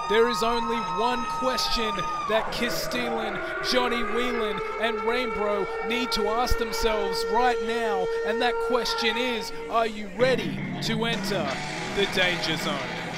there is only one question that Kiss Stealing, Johnny Whelan, and Rainbro need to ask themselves right now, and that question is, are you ready to enter the Danger Zone?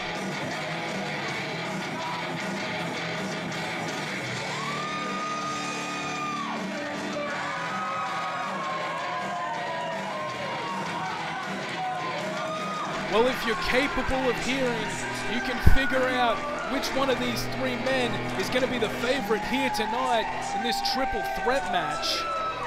Well, if you're capable of hearing, you can figure out which one of these three men is going to be the favorite here tonight in this triple threat match.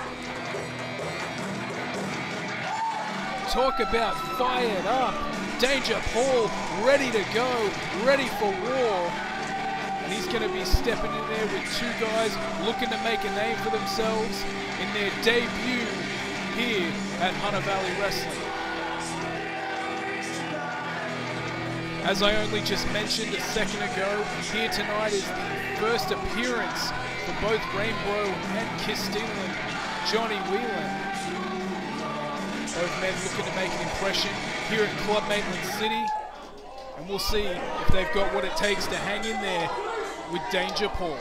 Talk about fired up. Danger Paul ready to go, ready for war. And he's going to be stepping in there with two guys looking to make a name for themselves in their debut here at Hunter Valley Wrestling. As I only just mentioned a second ago, here tonight is the first appearance for both Rainbro and Kiss Stealing, Johnny Whelan. Both men looking to make an impression here at Club Maitland City. And we'll see if they've got what it takes to hang in there with Danger Paul.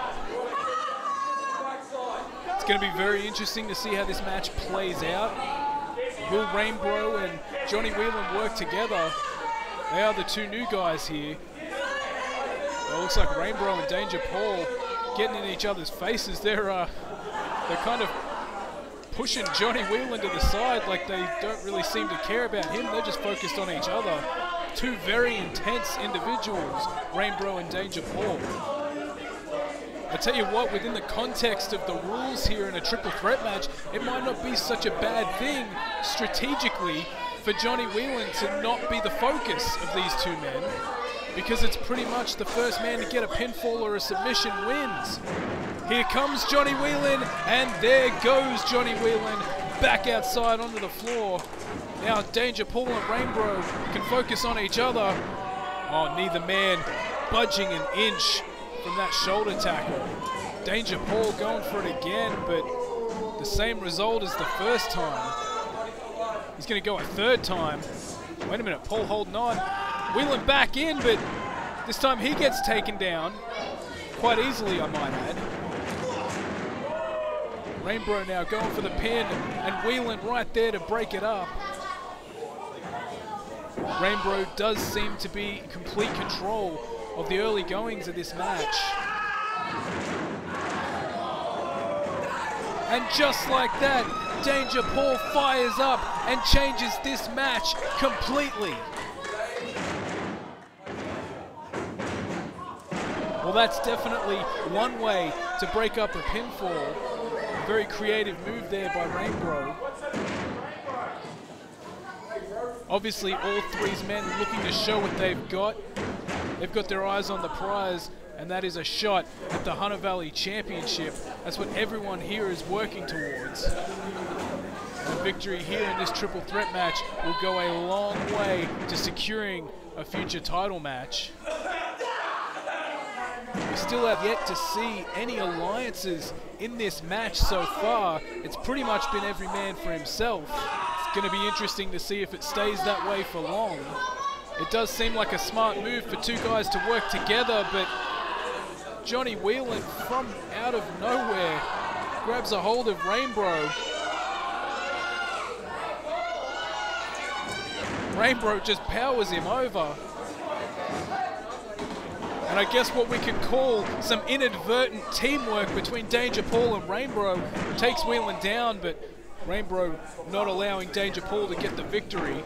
It's going to be very interesting to see how this match plays out. Will Rainbro and Johnny Whelan work together? They are the two new guys here. Well, it looks like Rainbro and Danger Paul getting in each other's faces. They're kind of pushing Johnny Whelan to the side like they don't really seem to care about him. They're just focused on each other. Two very intense individuals, Rainbro and Danger Paul. I tell you what, within the context of the rules here in a triple threat match, it might not be such a bad thing strategically for Johnny Whelan to not be the focus of these two men, because it's pretty much the first man to get a pinfall or a submission wins. Here comes Johnny Whelan, and there goes Johnny Whelan back outside onto the floor. Now Danger Paul and Rainbro can focus on each other. Oh, neither man budging an inch from that shoulder tackle. Danger Paul going for it again, but the same result as the first time. He's going to go a third time. Wait a minute, Paul holding on. Whelan back in, but this time he gets taken down. Quite easily, I might add. Rainbro now going for the pin, and Whelan right there to break it up. Rainbro does seem to be in complete control of the early goings of this match. And just like that, Danger Paul fires up and changes this match completely. Well, that's definitely one way to break up a pinfall. A very creative move there by Rainbro. Obviously, all three men looking to show what they've got. They've got their eyes on the prize, and that is a shot at the Hunter Valley Championship. That's what everyone here is working towards. And victory here in this triple threat match will go a long way to securing a future title match. We still have yet to see any alliances in this match so far. It's pretty much been every man for himself. It's going to be interesting to see if it stays that way for long. It does seem like a smart move for two guys to work together, but Johnny Whelan from out of nowhere grabs a hold of Rainbro. Rainbro just powers him over. And I guess what we can call some inadvertent teamwork between Danger Paul and Rainbro takes Whelan down, but Rainbro not allowing Danger Paul to get the victory.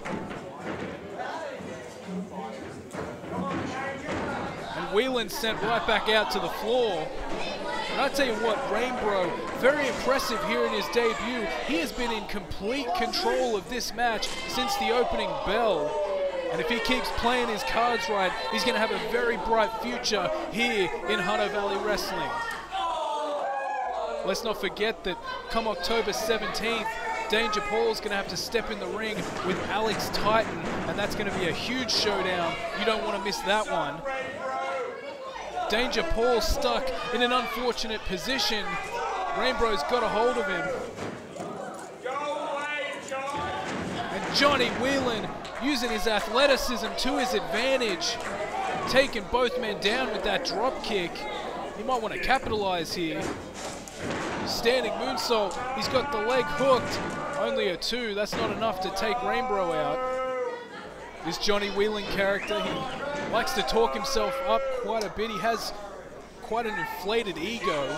And Whelan sent right back out to the floor. And I tell you what, Rainbro, very impressive here in his debut. He has been in complete control of this match since the opening bell. And if he keeps playing his cards right, he's going to have a very bright future here in Hunter Valley Wrestling. Let's not forget that come October 17th, Danger Paul's going to have to step in the ring with Alex Titan, and that's going to be a huge showdown. You don't want to miss that one. Danger Paul stuck in an unfortunate position. Rainbro's got a hold of him. And Johnny Whelan using his athleticism to his advantage taken both men down with that drop kick. He might want to capitalize here. Standing moonsault. He's got the leg hooked. Only a 2. That's not enough to take Rainbow out. This Johnny Whelan character, he likes to talk himself up quite a bit. He has quite an inflated ego.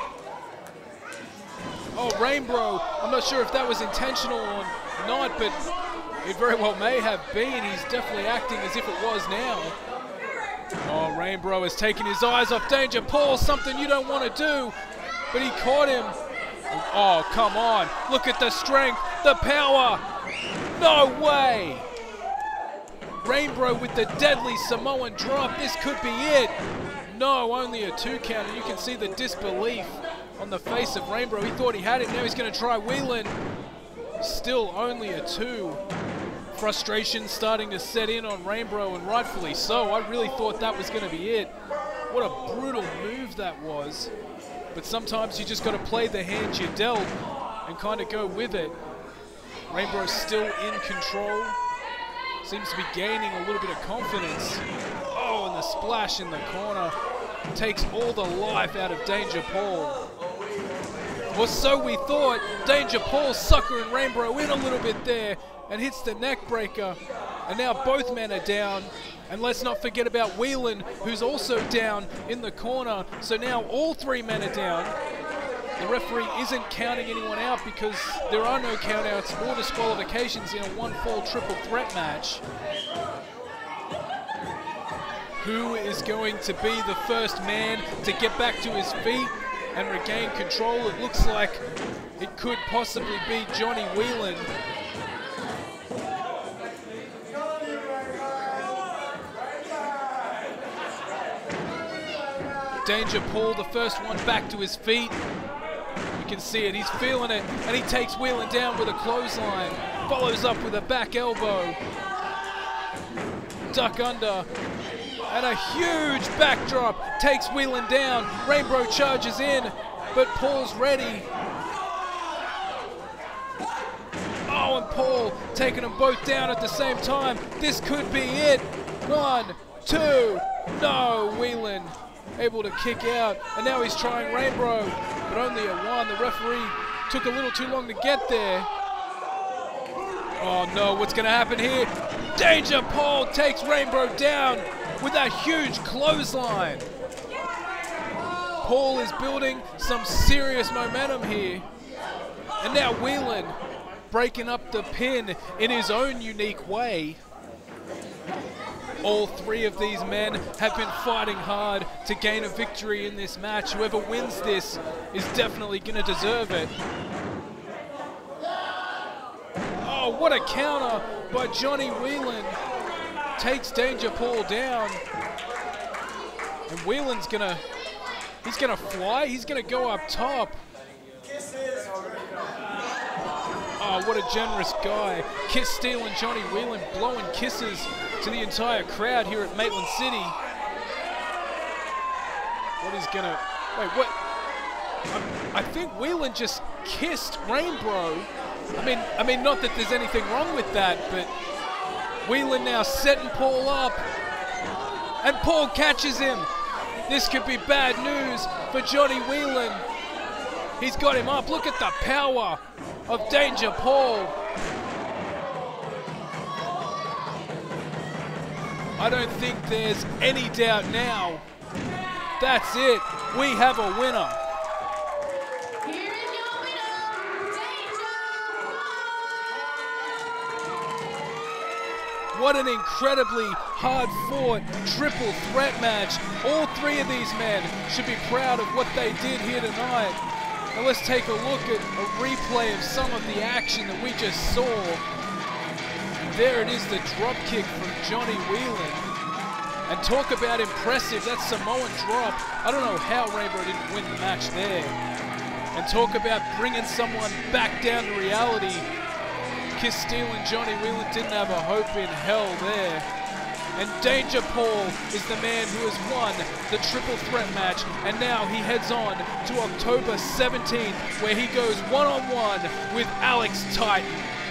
Oh, Rainbow. I'm not sure if that was intentional or not, but it very well may have been. He's definitely acting as if it was now. Oh, Rainbow has taken his eyes off Danger Paul, something you don't want to do, but he caught him. Oh, come on. Look at the strength, the power. No way. Rainbow with the deadly Samoan drop. This could be it. No, only a 2 count, and you can see the disbelief on the face of Rainbow. He thought he had it. Now he's going to try Whelan. Still only a 2. Frustration starting to set in on Rainbow, and rightfully so. I really thought that was going to be it. What a brutal move that was. But sometimes you just got to play the hand you dealt and kind of go with it. Rainbow's still in control. Seems to be gaining a little bit of confidence. Oh, and the splash in the corner takes all the life out of Danger Paul. Or so we thought. Danger Paul suckering Rainbow in a little bit there and hits the neck breaker. And now both men are down. And let's not forget about Whelan, who's also down in the corner. So now all 3 men are down. The referee isn't counting anyone out because there are no countouts or disqualifications in a 1-fall triple threat match. Who is going to be the first man to get back to his feet and regain control? It looks like it could possibly be Johnny Whelan. Danger Paul, the first one back to his feet. You can see it, he's feeling it, and he takes Whelan down with a clothesline. Follows up with a back elbow. Duck under. And a huge backdrop takes Whelan down. Rainbow charges in, but Paul's ready. Oh, and Paul taking them both down at the same time. This could be it. 1, 2, no, Whelan able to kick out, and now he's trying Rainbow, but only a 1. The referee took a little too long to get there. Oh no, what's going to happen here? Danger Paul takes Rainbow down with a huge clothesline. Paul is building some serious momentum here. And now Whelan breaking up the pin in his own unique way. All 3 of these men have been fighting hard to gain a victory in this match. Whoever wins this is definitely going to deserve it. Oh, what a counter by Johnny Whelan. Takes Danger Paul down. And Whelan's he's gonna fly, he's gonna go up top. Oh, what a generous guy. Kiss stealing Johnny Whelan, blowing kisses to the entire crowd here at Maitland City. What is gonna, wait, what? I think Whelan just kissed Rainbow. I mean, not that there's anything wrong with that, but Whelan now setting Paul up, and Paul catches him. This could be bad news for Johnny Whelan. He's got him up. Look at the power of Danger Paul. I don't think there's any doubt now. That's it. We have a winner. What an incredibly hard-fought triple threat match. All 3 of these men should be proud of what they did here tonight. Now let's take a look at a replay of some of the action that we just saw. There it is, the drop kick from Johnny Whelan. And talk about impressive, that Samoan drop. I don't know how Rainbow didn't win the match there. And talk about bringing someone back down to reality. Kiss stealing Johnny Whelan didn't have a hope in hell there. And Danger Paul is the man who has won the triple threat match, and now he heads on to October 17th, where he goes one-on-one with Alex Titan.